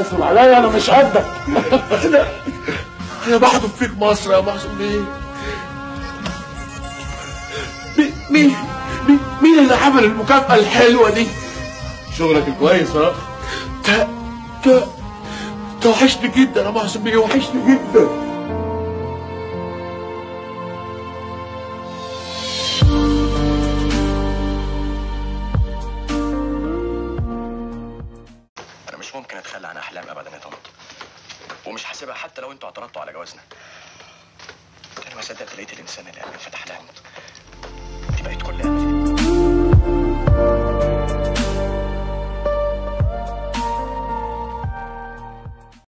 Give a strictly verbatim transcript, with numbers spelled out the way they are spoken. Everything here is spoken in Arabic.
اصبر عليا انا مش قدك. انا انا بحضف فيك مصر يا محسن بيه. مين مين مين اللي عمل المكافأة الحلوة دي؟ شغلك الكويس ها؟ انت انت انت وحشني جدا يا محسن بيه، وحشني جدا. انا مش ممكن اتخلى عن احلام ابدا يا طنط، ومش هسيبها حتى لو انتوا اعترضتوا على جوازنا. انا ما صدقت لقيت الانسان اللي قلبي فتح لها.